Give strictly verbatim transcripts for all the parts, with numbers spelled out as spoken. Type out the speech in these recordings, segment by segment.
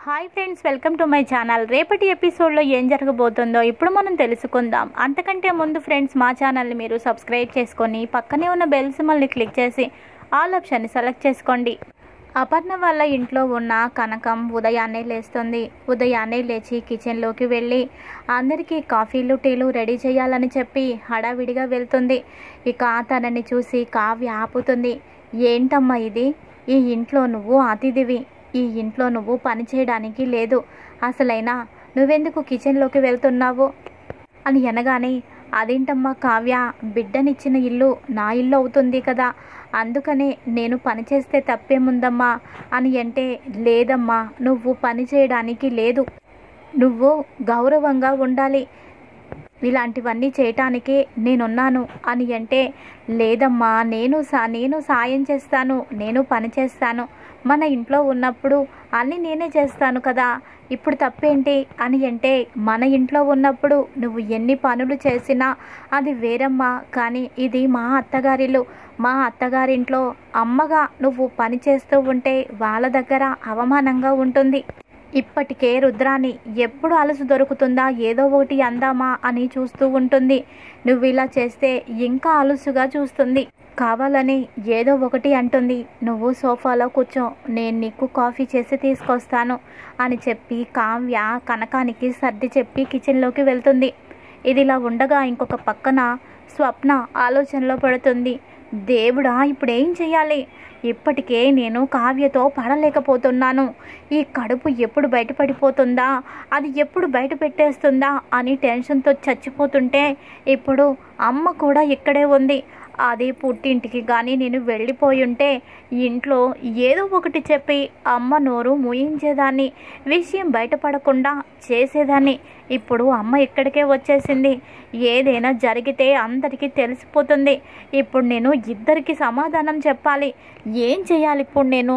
Hi friends, welcome to my channel. రేపటి ఎపిసోడ్లో ఏం జరగబోతుందో ఇప్పుడు మనం తెలుసుకుందాం. అంతకంటే ముందు ఫ్రెండ్స్, మా ఛానల్ని మీరు సబ్స్క్రైబ్ చేసుకొని పక్కనే ఉన్న బెల్ సింబల్ని క్లిక్ చేసి ఆల్ ఆప్షన్ని సెలెక్ట్ చేసుకోండి. అపర్ణ వాళ్ళ ఇంట్లో ఉన్న కనకం ఉదయాన్నే లేస్తుంది. ఉదయాన్నే లేచి కిచెన్లోకి వెళ్ళి అందరికీ కాఫీలు టీలు రెడీ చేయాలని చెప్పి హడావిడిగా వెళ్తుంది. ఇక తనని చూసి కావ్య ఆపుతుంది. ఏంటమ్మా ఇది? ఈ ఇంట్లో నువ్వు అతిథివి. ఈ ఇంట్లో నువ్వు పని చేయడానికి లేదు. అసలైనా నువ్వెందుకు కిచెన్లోకి వెళ్తున్నావు అని అనగానే, అదేంటమ్మా కావ్య, బిడ్డనిచ్చిన ఇల్లు నా ఇల్లు అవుతుంది కదా, అందుకనే నేను పని చేస్తే తప్పేముందమ్మా అని అంటే, లేదమ్మా నువ్వు పని చేయడానికి లేదు, నువ్వు గౌరవంగా ఉండాలి, ఇలాంటివన్నీ చేయటానికే నేనున్నాను అని అంటే, లేదమ్మా నేను సా నేను సాయం చేస్తాను, నేను పని చేస్తాను, మన ఇంట్లో ఉన్నప్పుడు అన్నీ నేనే చేస్తాను కదా, ఇప్పుడు తప్పేంటి అని అంటే, మన ఇంట్లో ఉన్నప్పుడు నువ్వు ఎన్ని పనులు చేసినా అది వేరమ్మా, కానీ ఇది మా అత్తగారిల్లు. మా అత్తగారింట్లో అమ్మగా నువ్వు పని చేస్తూ ఉంటే వాళ్ళ దగ్గర అవమానంగా ఉంటుంది. ఇప్పటికే రుద్రాని ఎప్పుడు అలసు దొరుకుతుందా, ఏదో ఒకటి అందామా అని చూస్తూ ఉంటుంది. నువ్వు ఇలా చేస్తే ఇంకా అలుసుగా చూస్తుంది. కావాలని ఏదో ఒకటి అంటుంది. నువ్వు సోఫాలో కూర్చో, నేను నీకు కాఫీ చేసి తీసుకొస్తాను అని చెప్పి కావ్య కనకానికి సర్ది చెప్పి కిచెన్లోకి వెళ్తుంది. ఇదిలా ఉండగా ఇంకొక పక్కన స్వప్న ఆలోచనలో పడుతుంది. దేవుడా, ఇప్పుడు ఏం చెయ్యాలి? ఇప్పటికే నేను కావ్యతో పడలేకపోతున్నాను. ఈ కడుపు ఎప్పుడు బయటపడిపోతుందా, అది ఎప్పుడు బయట పెట్టేస్తుందా అని టెన్షన్తో చచ్చిపోతుంటే, ఇప్పుడు అమ్మ కూడా ఇక్కడే ఉంది. అది పుట్టింటికి కానీ నేను వెళ్ళిపోయి ఉంటే ఇంట్లో ఏదో ఒకటి చెప్పి అమ్మ నోరు మూయించేదాన్ని, విషయం బయటపడకుండా చేసేదాన్ని. ఇప్పుడు అమ్మ ఇక్కడికే వచ్చేసింది. ఏదైనా జరిగితే అందరికీ తెలిసిపోతుంది. ఇప్పుడు నేను ఇద్దరికి సమాధానం చెప్పాలి. ఏం చేయాలి ఇప్పుడు నేను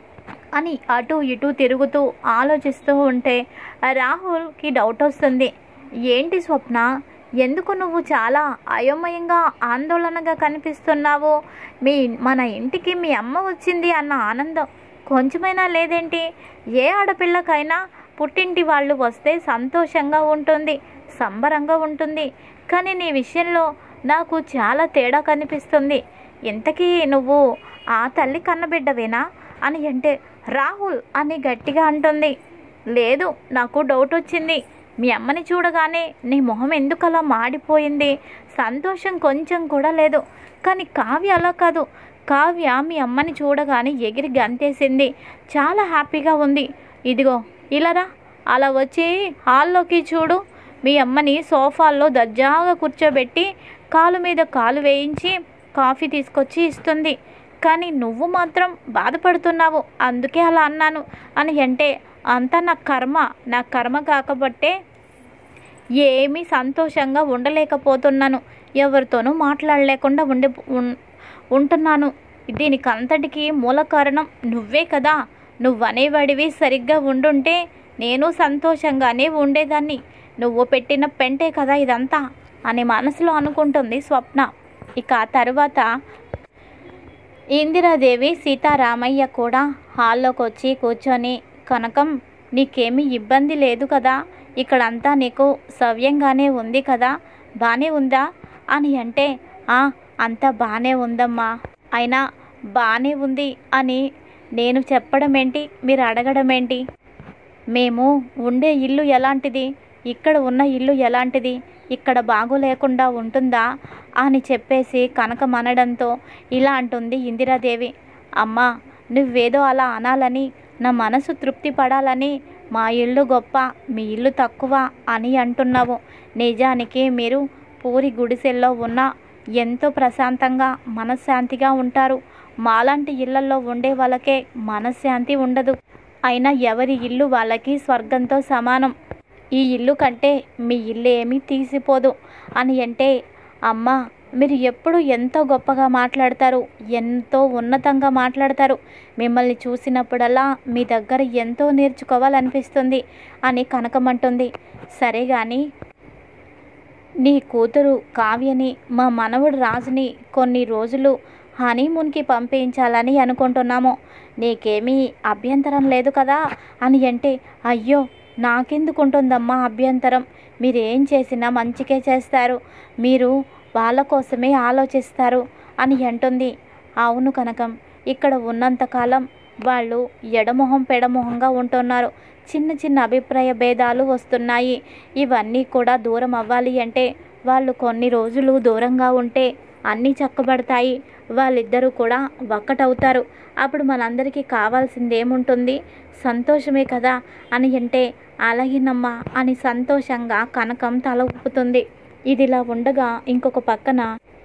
అని అటు ఇటు తిరుగుతూ ఆలోచిస్తూ ఉంటే రాహుల్కి డౌట్ వస్తుంది. ఏంటి స్వప్న, ఎందుకు నువ్వు చాలా అయోమయంగా ఆందోళనగా కనిపిస్తున్నావు? మీ మన ఇంటికి మీ అమ్మ వచ్చింది అన్న ఆనందం కొంచెమైనా లేదేంటి? ఏ ఆడపిల్లకైనా పుట్టింటి వాళ్ళు వస్తే సంతోషంగా ఉంటుంది, సంబరంగా ఉంటుంది. కానీ నీ విషయంలో నాకు చాలా తేడా కనిపిస్తుంది. ఇంతకీ నువ్వు ఆ తల్లి కన్నబిడ్డవేనా అని అంటే, రాహుల్ అని గట్టిగా అంటుంది. లేదు, నాకు డౌట్ వచ్చింది. మీ అమ్మని చూడగానే నీ మొహం ఎందుకలా మాడిపోయింది? సంతోషం కొంచెం కూడా లేదు. కానీ కావ్య అలా కాదు. కావ్య మీ అమ్మని చూడగానే ఎగిరి గంతేసింది. చాలా హ్యాపీగా ఉంది. ఇదిగో ఇలారా, అలా వచ్చి హాల్లోకి చూడు. మీ అమ్మని సోఫాల్లో దర్జాగా కూర్చోబెట్టి కాలు మీద కాలు వేయించి కాఫీ తీసుకొచ్చి ఇస్తుంది. కానీ నువ్వు మాత్రం బాధపడుతున్నావు, అందుకే అలా అన్నాను అని అంటే, అంతా నా కర్మ. నా కర్మ కాకపోతే ఏమీ సంతోషంగా ఉండలేకపోతున్నాను, ఎవరితోనూ మాట్లాడలేకుండా ఉండి ఉంటున్నాను. దీనికి అంతటికీ మూల కారణం నువ్వే కదా. నువ్వనేవాడివి సరిగ్గా ఉండుంటే నేను సంతోషంగానే ఉండేదాన్ని. నువ్వు పెట్టిన పెంటే కదా ఇదంతా అని మనసులో అనుకుంటుంది స్వప్న. ఇక తర్వాత ఇందిరాదేవి సీతారామయ్య కూడా హాల్లోకి వచ్చి కూర్చొని, కనకం నీకేమీ ఇబ్బంది లేదు కదా, ఇక్కడంతా నీకు సవ్యంగానే ఉంది కదా, బాగానే ఉందా అని అంటే, ఆ అంతా బాగానే ఉందమ్మా, అయినా బాగానే ఉంది అని నేను చెప్పడం ఏంటి, మీరు అడగడం ఏంటి? మేము ఉండే ఇల్లు ఎలాంటిది, ఇక్కడ ఉన్న ఇల్లు ఎలాంటిది, ఇక్కడ బాగోలేకుండా ఉంటుందా అని చెప్పేసి కనకం అనడంతో ఇలా అంటుంది ఇందిరాదేవి. అమ్మా, నువ్వేదో అలా అనాలని, నా మనసు తృప్తి పడాలని మా ఇల్లు గొప్ప, మీ ఇల్లు తక్కువ అని అంటున్నావు. నిజానికి మీరు పూరి గుడిసెల్లో ఉన్న ఎంతో ప్రశాంతంగా మనశ్శాంతిగా ఉంటారు. మాలాంటి ఇళ్లలో ఉండే వాళ్ళకే మనశ్శాంతి ఉండదు. అయినా ఎవరి ఇల్లు వాళ్ళకి స్వర్గంతో సమానం. ఈ ఇల్లు కంటే మీ ఇల్లు ఏమీ తీసిపోదు అని అంటే, అమ్మ మీరు ఎప్పుడు ఎంతో గొప్పగా మాట్లాడతారు, ఎంతో ఉన్నతంగా మాట్లాడతారు. మిమ్మల్ని చూసినప్పుడల్లా మీ దగ్గర ఎంతో నేర్చుకోవాలనిపిస్తుంది అని కనకమంటుంది. సరే కానీ నీ కూతురు కావ్యని, మా మనవడు రాజుని కొన్ని రోజులు హనీమూన్కి పంపించాలని అనుకుంటున్నాము. నీకేమీ అభ్యంతరం లేదు కదా అని అంటే, అయ్యో నాకెందుకు ఉంటుందమ్మా అభ్యంతరం, మీరేం చేసినా మంచికే చేస్తారు, మీరు వాళ్ళ కోసమే ఆలోచిస్తారు అని అంటుంది. అవును కనకం, ఇక్కడ ఉన్నంతకాలం వాళ్ళు ఎడమొహం పెడమొహంగా ఉంటున్నారు. చిన్న చిన్న అభిప్రాయ భేదాలు వస్తున్నాయి. ఇవన్నీ కూడా దూరం అవ్వాలి అంటే వాళ్ళు కొన్ని రోజులు దూరంగా ఉంటే అన్నీ చక్కబడతాయి. వాళ్ళిద్దరూ కూడా ఒక్కటవుతారు. అప్పుడు మనందరికీ కావాల్సింది ఏముంటుంది? సంతోషమే కదా అని అంటే, అలాగేనమ్మా అని సంతోషంగా కనకం తల ఊపుతుంది. ఇదిలా ఉండగా ఇంకొక పక్కన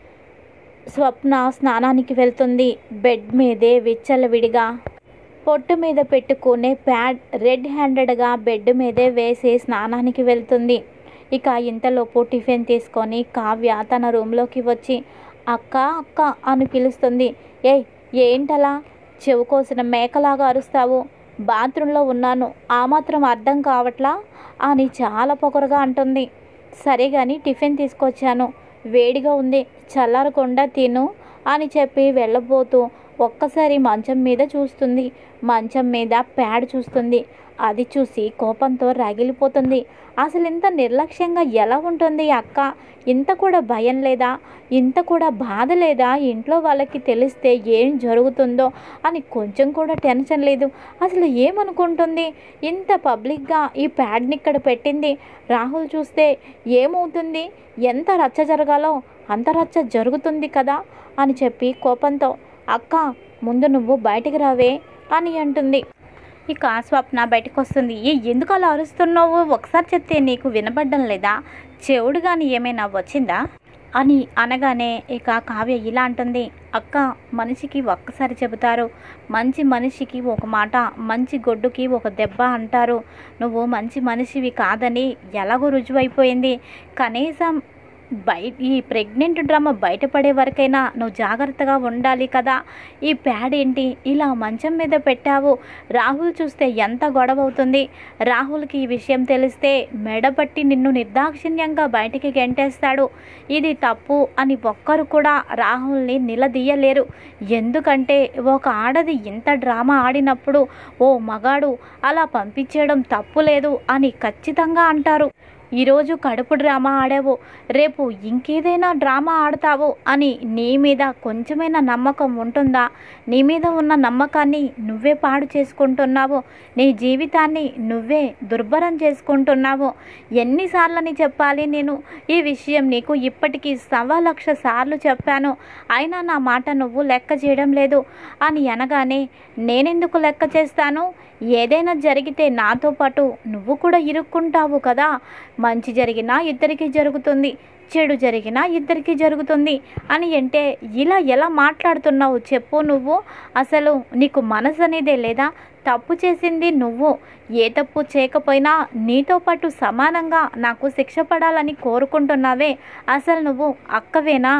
స్వప్న స్నానానికి వెళ్తుంది. బెడ్ మీదే విచ్చలవిడిగా పొట్టు మీద పెట్టుకునే ప్యాడ్ రెడ్ హ్యాండెడ్గా బెడ్ మీదే వేసి స్నానానికి వెళ్తుంది. ఇక ఇంతలోపు టిఫిన్ తీసుకొని కావ్య తన రూమ్లోకి వచ్చి అక్క అక్క అని పిలుస్తుంది. ఏయ్ ఏంటలా చెవు కోసిన మేకలాగా అరుస్తావు? బాత్రూంలో ఉన్నాను, ఆ మాత్రం అర్థం కావట్లా అని చాలా పొగరుగా అంటుంది. సరే కానీ టిఫిన్ తీసుకొచ్చాను, వేడిగా ఉంది, చల్లారకుండా తిను అని చెప్పి వెళ్ళబోతూ ఒక్కసారి మంచం మీద చూస్తుంది. మంచం మీద ప్యాడ్ చూస్తుంది. అది చూసి కోపంతో రగిలిపోతుంది. అసలు ఇంత నిర్లక్ష్యంగా ఎలా ఉంటుంది అక్క? ఇంత కూడా భయం లేదా? ఇంత కూడా బాధ లేదా? ఇంట్లో వాళ్ళకి తెలిస్తే ఏం జరుగుతుందో అని కొంచెం కూడా టెన్షన్ లేదు. అసలు ఏమనుకుంటుంది? ఇంత పబ్లిక్గా ఈ ప్యాడ్ని ఇక్కడ పెట్టింది. రాహుల్ చూస్తే ఏమవుతుంది? ఎంత రచ్చ జరగాలో అంత రచ్చ జరుగుతుంది కదా అని చెప్పి కోపంతో అక్క ముందు నువ్వు బయటికి రావే అని అంటుంది. ఇక స్వప్న బయటకు వస్తుంది. ఏ ఎందుకు అలా అరుస్తున్నావు? ఒకసారి చెప్తే నీకు వినపడ్డం లేదా? చెవుడు కానీ ఏమైనా వచ్చిందా అని అనగానే ఇక కావ్య ఇలా అంటుంది. అక్క మనిషికి ఒక్కసారి చెబుతారు, మంచి మనిషికి ఒక మాట, మంచి గొడ్డుకి ఒక దెబ్బ అంటారు. నువ్వు మంచి మనిషివి కాదని ఎలాగో రుజువైపోయింది. కనీసం బయ ఈ ప్రెగ్నెంట్ డ్రామా బయటపడే వరకైనా నువ్వు జాగ్రత్తగా ఉండాలి కదా. ఈ ప్యాడ్ ఏంటి ఇలా మంచం మీద పెట్టావు? రాహుల్ చూస్తే ఎంత గొడవ అవుతుంది. రాహుల్కి ఈ విషయం తెలిస్తే మెడపట్టి నిన్ను నిర్దాక్షిణ్యంగా బయటికి గెంటేస్తాడు. ఇది తప్పు అని ఒక్కరు కూడా రాహుల్ని నిలదీయలేరు. ఎందుకంటే ఒక ఆడది ఇంత డ్రామా ఆడినప్పుడు ఓ మగాడు అలా పంపించేయడం తప్పు లేదు అని ఖచ్చితంగా అంటారు. ఈరోజు కడుపు డ్రామా ఆడావు, రేపు ఇంకేదైనా డ్రామా ఆడతావు అని నీ మీద కొంచెమైనా నమ్మకం ఉంటుందా? నీ మీద ఉన్న నమ్మకాన్ని నువ్వే పాడు చేసుకుంటున్నావు. నీ జీవితాన్ని నువ్వే దుర్భరం చేసుకుంటున్నావు. ఎన్నిసార్లని చెప్పాలి నేను ఈ విషయం? నీకు ఇప్పటికీ సవా లక్ష సార్లు చెప్పాను, అయినా నా మాట నువ్వు లెక్క చేయడం లేదు అని అనగానే నేనెందుకు లెక్క చేస్తాను? ఏదైనా జరిగితే నాతో పాటు నువ్వు కూడా ఇరుక్కుంటావు కదా. మంచి జరిగినా ఇద్దరికీ జరుగుతుంది, చెడు జరిగినా ఇద్దరికీ జరుగుతుంది అని అంటే ఇలా ఎలా మాట్లాడుతున్నావు చెప్పు? నువ్వు అసలు నీకు మనసు అనేదే లేదా? తప్పు చేసింది నువ్వు. ఏ తప్పు చేయకపోయినా నీతో పాటు సమానంగా నాకు శిక్ష పడాలని కోరుకుంటున్నావే. అసలు నువ్వు అక్కవేనా?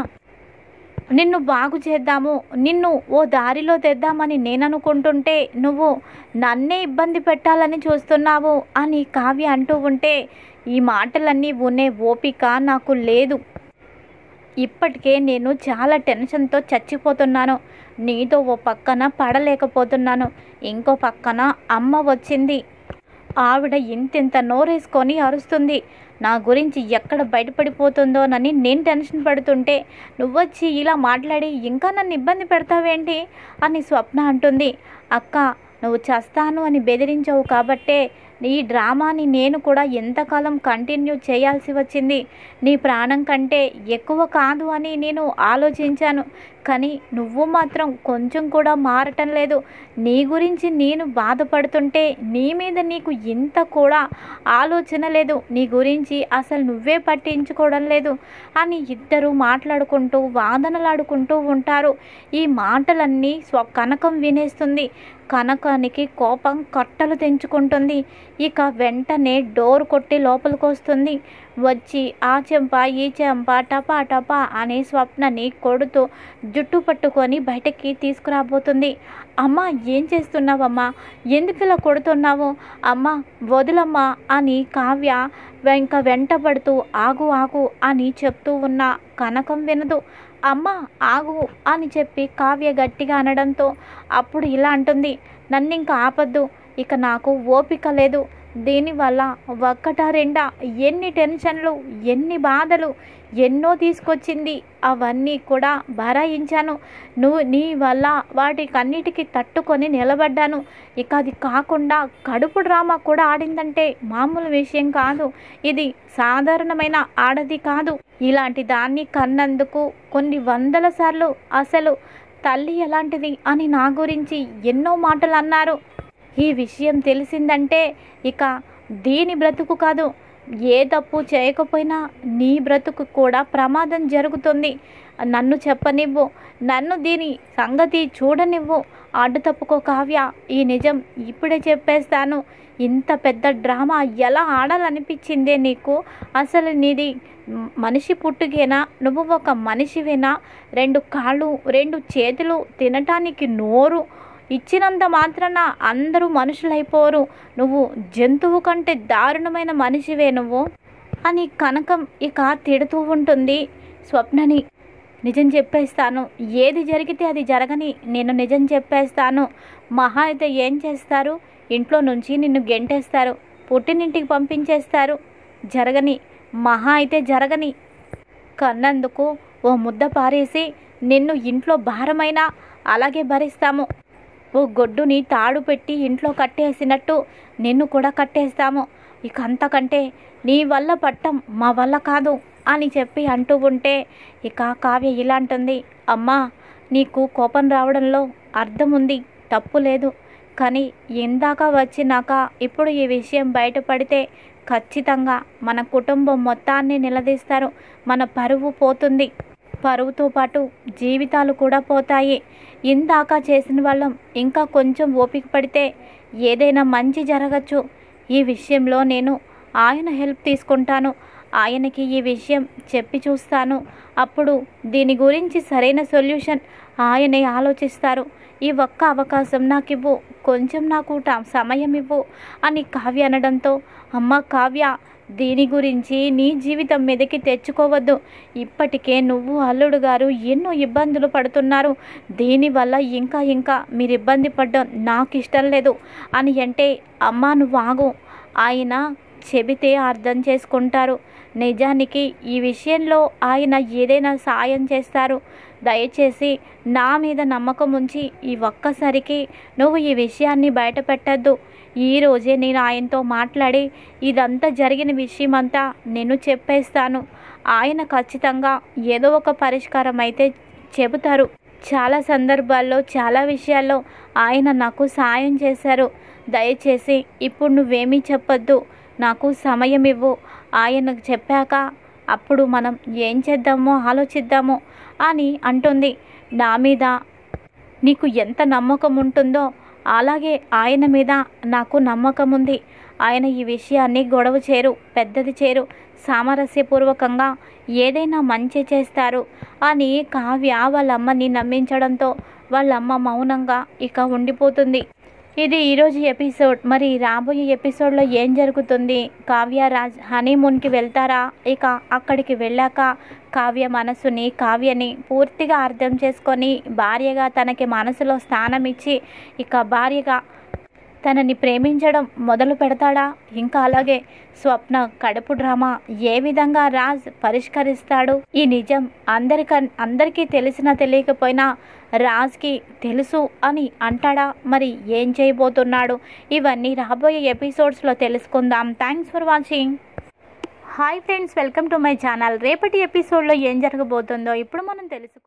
నిన్ను బాగు చేద్దాము, నిన్ను ఓ దారిలో తెద్దామని నేను అనుకుంటుంటే నువ్వు నన్నే ఇబ్బంది పెట్టాలని చూస్తున్నావు అని కావ్య అంటూ ఉంటే ఈ మాటలన్నీ వినే ఓపిక నాకు లేదు. ఇప్పటికే నేను చాలా టెన్షన్తో చచ్చిపోతున్నాను. నీతో ఓ పక్కన పడలేకపోతున్నాను, ఇంకో పక్కన అమ్మ వచ్చింది. ఆవిడ ఇంతింత నోరేసుకొని అరుస్తుంది. నా గురించి ఎక్కడ బయటపడిపోతుందోనని నేను టెన్షన్ పడుతుంటే నువ్వొచ్చి ఇలా మాట్లాడి ఇంకా నన్ను ఇబ్బంది పెడతావేంటి అని స్వప్న అంటుంది. అక్క నువ్వు చేస్తాను అని బెదిరించావు కాబట్టే ఈ డ్రామాని నేను కూడా ఎంతకాలం కంటిన్యూ చేయాల్సి వచ్చింది. నీ ప్రాణం కంటే ఎక్కువ కాదు అని నేను ఆలోచించాను, కానీ నువ్వు మాత్రం కొంచెం కూడా మారటం లేదు. నీ గురించి నేను బాధపడుతుంటే నీ మీద నీకు ఇంత కూడా ఆలోచన లేదు. నీ గురించి అసలు నువ్వే పట్టించుకోవడం లేదు అని ఇద్దరు మాట్లాడుకుంటూ వాదనలాడుకుంటూ ఉంటారు. ఈ మాటలన్నీ స్వ కనకం వినేస్తుంది. కనకానికి కోపం కట్టలు తెంచుకుంటుంది. ఇక వెంటనే డోర్ కొట్టి లోపలికి వస్తుంది. వచ్చి ఆ చెంప ఈ చెంప టపా టపా అని స్వప్నని కొడుతూ జుట్టు పట్టుకొని బయటకి తీసుకురాబోతుంది. అమ్మ ఏం చేస్తున్నావమ్మా? ఎందుకు ఇలా కొడుతున్నావు? అమ్మ వదులమ్మా అని కావ్య వెంక వెంటబడుతూ ఆగు ఆగు అని చెప్తూ ఉన్న కనకం వినదు. అమ్మ ఆగు అని చెప్పి కావ్య గట్టిగా అనడంతో అప్పుడు ఇలా అంటుంది, నన్ను ఇంకా ఆపద్దు, ఇక నాకు ఓపిక లేదు. దీనివల్ల ఒక్కటా రెండా ఎన్ని టెన్షన్లు, ఎన్ని బాధలు ఎన్నో తీసుకొచ్చింది. అవన్నీ కూడా భరాయించాను. నువ్వు నీ వల్ల వాటికన్నిటికీ తట్టుకొని నిలబడ్డాను. ఇక అది కాకుండా కడుపు డ్రామా కూడా ఆడిందంటే మామూలు విషయం కాదు. ఇది సాధారణమైన ఆడది కాదు. ఇలాంటి దాన్ని కన్నందుకు కొన్ని వందల సార్లు అసలు తల్లి ఎలాంటిది అని నా గురించి ఎన్నో మాటలు అన్నారు. ఈ విషయం తెలిసిందంటే ఇక దీని బ్రతుకు కాదు, ఏ తప్పు చేయకపోయినా నీ బ్రతుకు కూడా ప్రమాదం జరుగుతుంది. నన్ను చెప్పనివ్వు, నన్ను దీని సంగతి చూడనివ్వు. అడ్డు తప్పుకో కావ్య, ఈ నిజం ఇప్పుడే చెప్పేస్తాను. ఇంత పెద్ద డ్రామా ఎలా ఆడాలనిపించిందే నీకు? అసలు నీది మనిషి పుట్టుకేనా? నువ్వు ఒక మనిషివేనా? రెండు కాళ్ళు, రెండు చేతులు, తినటానికి నోరు ఇచ్చినంత మాత్రాన అందరూ మనుషులైపోరు. నువ్వు జంతువు కంటే దారుణమైన మనిషివే నువ్వు అని కనకం ఇక తిడుతూ ఉంటుంది స్వప్నని. నిజం చెప్పేస్తాను, ఏది జరిగితే అది జరగని, నేను నిజం చెప్పేస్తాను. మహా అయితే ఏం చేస్తారు? ఇంట్లో నుంచి నిన్ను గెంటేస్తారు, పుట్టినింటికి పంపించేస్తారు. జరగని, మహా అయితే జరగని. కన్నందుకు ఓ ముద్ద పారేసి నిన్ను ఇంట్లో భారమైనా అలాగే భరిస్తాము. ఓ గొడ్డుని తాడు పెట్టి ఇంట్లో కట్టేసినట్టు నిన్ను కూడా కట్టేస్తాము. ఇక అంతకంటే నీ వల్ల పట్టం మా వల్ల కాదు అని చెప్పి అంటూ ఉంటే ఇక కావ్య ఇలా అంటుంది, అమ్మా నీకు కోపం రావడంలో అర్థం ఉంది, తప్పు లేదు. కానీ ఇందాక వచ్చినాక ఇప్పుడు ఈ విషయం బయటపడితే ఖచ్చితంగా మన కుటుంబం మొత్తాన్ని నిలదీస్తారు. మన పరువు పోతుంది, పరువుతో పాటు జీవితాలు కూడా పోతాయి. ఇందాక చేసిన వాళ్ళం ఇంకా కొంచెం ఓపిక పడితే ఏదైనా మంచి జరగచ్చు. ఈ విషయంలో నేను ఆయన హెల్ప్ తీసుకుంటాను, ఆయనకి ఈ విషయం చెప్పి చూస్తాను. అప్పుడు దీని గురించి సరైన సొల్యూషన్ ఆయనే ఆలోచిస్తారు. ఈ ఒక్క అవకాశం నాకు ఇవ్వు, కొంచెం నాకు సమయం ఇవ్వు అని కావ్య అనడంతో, అమ్మ కావ్య, దీని గురించి నీ జీవితం మీదకి తెచ్చుకోవద్దు. ఇప్పటికే నువ్వు అల్లుడు గారు ఎన్నో ఇబ్బందులు పడుతున్నారు. దీనివల్ల ఇంకా ఇంకా మీరు ఇబ్బంది పడ్డం నాకు ఇష్టం లేదు అని అంటే, అమ్మా నువ్వు ఆగు, ఆయన చెబితే అర్థం చేసుకుంటారు. నిజానికి ఈ విషయంలో ఆయన ఏదైనా సాయం చేస్తారు. దయచేసి నా మీద నమ్మకం ఉంచి ఈ ఒక్కసారికి నువ్వు ఈ విషయాన్ని బయట పెట్టద్దు. ఈరోజే నేను ఆయనతో మాట్లాడి ఇదంతా జరిగిన విషయమంతా నేను చెప్పేస్తాను. ఆయన ఖచ్చితంగా ఏదో ఒక పరిష్కారం అయితే చెబుతారు. చాలా సందర్భాల్లో చాలా విషయాల్లో ఆయన నాకు సాయం చేశారు. దయచేసి ఇప్పుడు నువ్వేమీ చెప్పొద్దు, నాకు సమయం ఇవ్వు. ఆయనకు చెప్పాక అప్పుడు మనం ఏం చేద్దామో ఆలోచిద్దాము అని అంటుంది. నా మీద నీకు ఎంత నమ్మకం ఉంటుందో అలాగే ఆయన మీద నాకు నమ్మకం ఉంది. ఆయన ఈ విషయాన్ని గొడవ చేరు, పెద్దది చేరు, సామరస్యపూర్వకంగా ఏదైనా మంచి చేస్తారు అని కావ్య వాళ్ళమ్మని నమ్మించడంతో వాళ్ళమ్మ మౌనంగా ఇక ఉండిపోతుంది. ఇది ఈరోజు ఎపిసోడ్. మరి రాబోయే ఎపిసోడ్లో ఏం జరుగుతుంది? కావ్య రాజ్ హనీమూన్కి వెళ్తారా? ఇక అక్కడికి వెళ్ళాక కావ్య మనసుని, కావ్యని పూర్తిగా అర్థం చేసుకొని భార్యగా తనకి మనసులో స్థానం ఇచ్చి ఇక భార్యగా తనని ప్రేమించడం మొదలు పెడతాడా? ఇంకా అలాగే స్వప్న కడుపు డ్రామా ఏ విధంగా రాజ్ పరిష్కరిస్తాడు? ఈ నిజం అందరిక అందరికీ తెలిసినా తెలియకపోయినా రాజ్కి తెలుసు అని అంటాడా? మరి ఏం చేయబోతున్నాడు? ఇవన్నీ రాబోయే ఎపిసోడ్స్లో తెలుసుకుందాం. Thanks for watching. Hi friends, welcome to my channel. రేపటి ఎపిసోడ్లో ఏం జరగబోతుందో ఇప్పుడు మనం తెలుసు